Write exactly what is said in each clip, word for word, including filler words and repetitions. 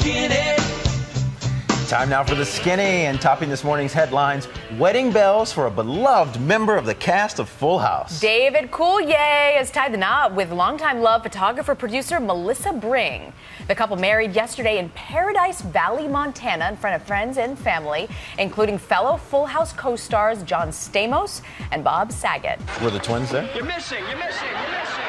Skinny. Time now for the Skinny, and topping this morning's headlines, wedding bells for a beloved member of the cast of Full House. David Coulier has tied the knot with longtime love photographer producer Melissa Bring. The couple married yesterday in Paradise Valley, Montana, in front of friends and family, including fellow Full House co-stars John Stamos and Bob Saget. Were the twins there? You're missing, you're missing, you're missing.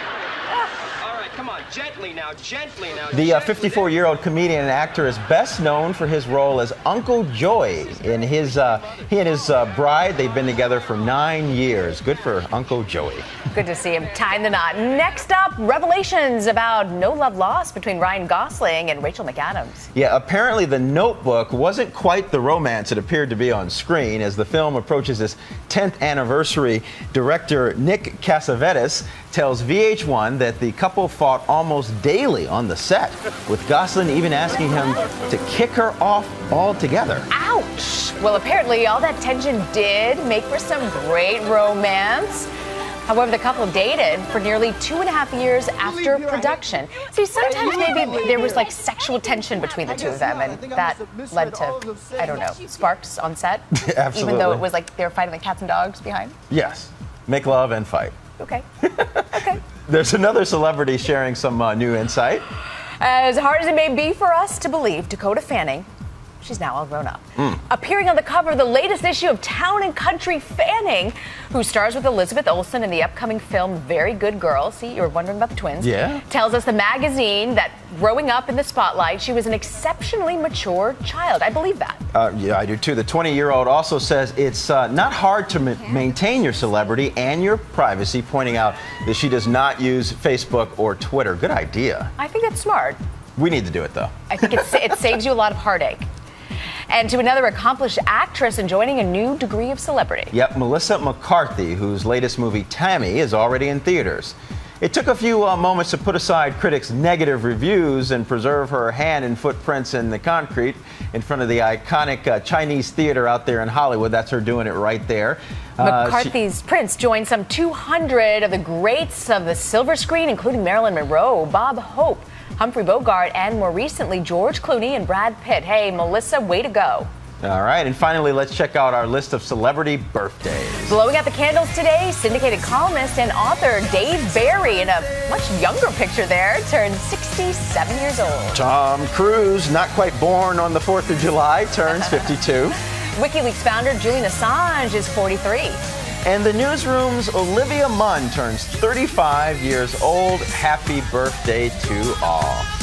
All right, come on, gently now, gently now. The fifty-four-year-old comedian and actor is best known for his role as Uncle Joey. In his, uh, he and his uh, bride, they've been together for nine years. Good for Uncle Joey. Good to see him tying the knot. Next up, revelations about no love lost between Ryan Gosling and Rachel McAdams. Yeah, apparently The Notebook wasn't quite the romance it appeared to be on screen. As the film approaches its tenth anniversary, director Nick Cassavetes tells V H one that the couple fought almost daily on the set, with Gosling even asking him to kick her off altogether. Ouch! Well, apparently all that tension did make for some great romance. However, the couple dated for nearly two and a half years after production. See, sometimes maybe there was like sexual tension between the two of them, and that led to, I don't know, sparks on set. Absolutely. Even though it was like they were fighting like cats and dogs behind. Yes. Make love and fight. Okay. Okay. There's another celebrity sharing some uh, new insight. As hard as it may be for us to believe, Dakota Fanning, she's now all grown up, mm. appearing on the cover of the latest issue of Town and Country Fanning, who stars with Elizabeth Olsen in the upcoming film Very Good Girl. See, you were wondering about the twins. Yeah. Tells us the magazine that growing up in the spotlight, she was an exceptionally mature child. I believe that. Uh, yeah, I do too. The twenty-year-old also says it's uh, not hard to ma maintain your celebrity and your privacy, pointing out that she does not use Facebook or Twitter. Good idea. I think that's smart. We need to do it, though. I think it, it saves you a lot of heartache. And to another accomplished actress enjoying a new degree of celebrity. Yep, Melissa McCarthy, whose latest movie, Tammy, is already in theaters. It took a few uh, moments to put aside critics' negative reviews and preserve her hand and footprints in the concrete in front of the iconic uh, Chinese theater out there in Hollywood. That's her doing it right there. Uh, McCarthy's prints joined some two hundred of the greats of the silver screen, including Marilyn Monroe, Bob Hope, Humphrey Bogart, and more recently, George Clooney and Brad Pitt. Hey, Melissa, way to go. All right, and finally, let's check out our list of celebrity birthdays. Blowing out the candles today, syndicated columnist and author Dave Barry, in a much younger picture there, turned sixty-seven years old. Tom Cruise, not quite born on the fourth of July, turns fifty-two. WikiLeaks founder Julian Assange is forty-three. And the newsroom's Olivia Munn turns thirty-five years old. Happy birthday to all.